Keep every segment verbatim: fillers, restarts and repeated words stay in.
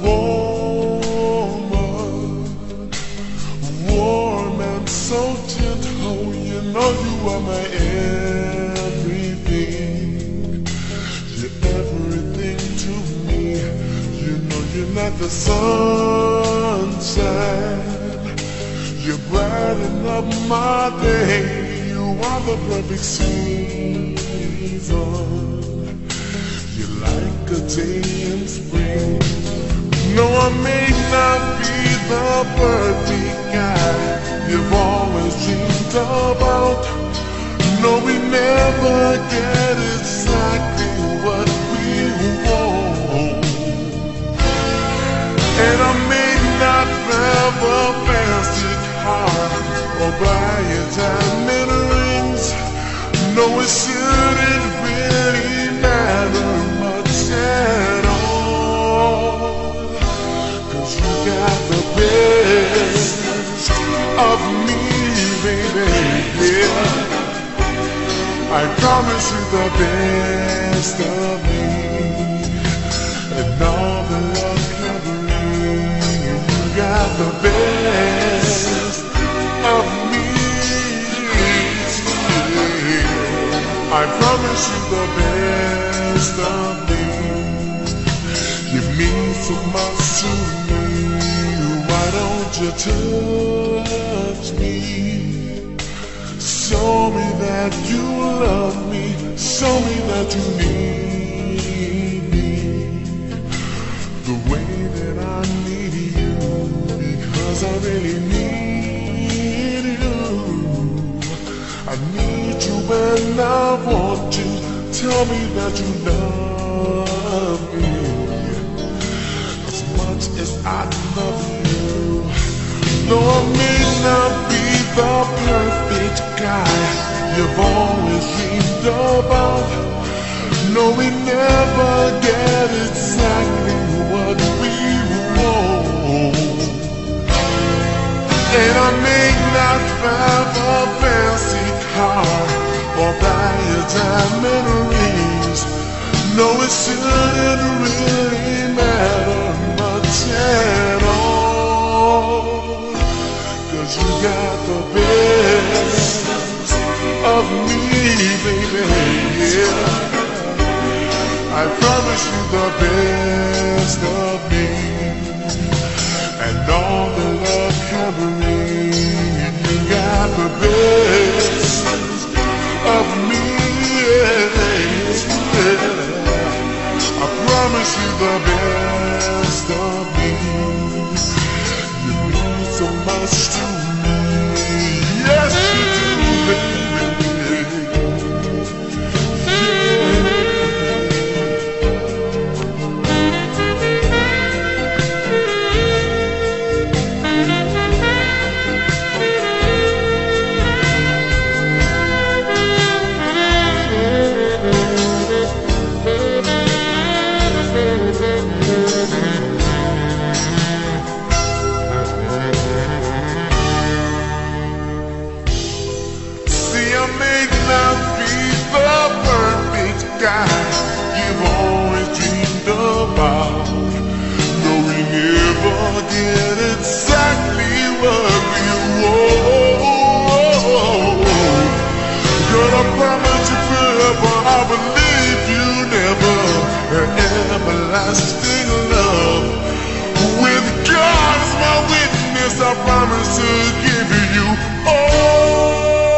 woman, warm and so gentle. You know you are my everything. You're everything to me. You know you're not the sunshine. You brighten up my day. You are the perfect season. You're like a day in spring. No, I may not be the perfect guy you've always dreamed about. No, we never get exactly what we want. And I may not have a fancy car or buy you diamond rings. No, it shouldn't really matter much at all, 'cause you got the best of me, baby, yeah. I promise you the best of me. And all the love covering, you got the best of me. I promise you the best of me. You mean so much to me. Why don't you touch me? Show me that you love me. Show me that you need me the way that I need you, because I really need you. I need you and I want you. Tell me that you love me as much as I love you. Though I may not be the perfect guy you've always dreamed about. No, we never get exactly what we want. And I may not have a fancy car or buy you diamond rings. No, it shouldn't really matter much at all, 'cause you got the best of me, baby, yeah. I promise you the best of me. And all the love covering, you got the best of me, yeah. I promise you the best of me. You mean so much to me. Yes, you do, baby. See, I may not be the perfect guy you've always dreamed about. No, we never get exactly what we want. Girl, I promise you forever, I believe you never. An everlasting love. With God as my witness, I promise to give you all.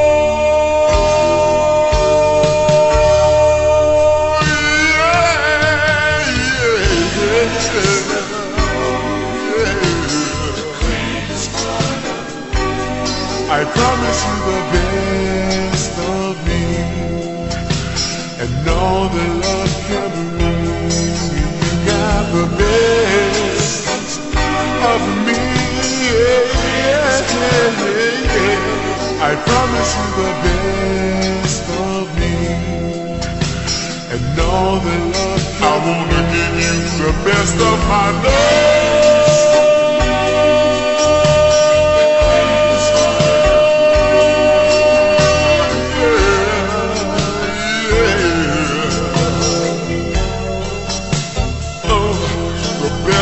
I promise you the best of me. And all the love covering, you got the best of me, yeah, yeah, yeah, yeah. I promise you the best of me. And all the love covering, I wanna give you the best of my love.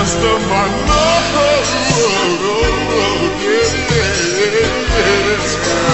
rest of my love. Yeah.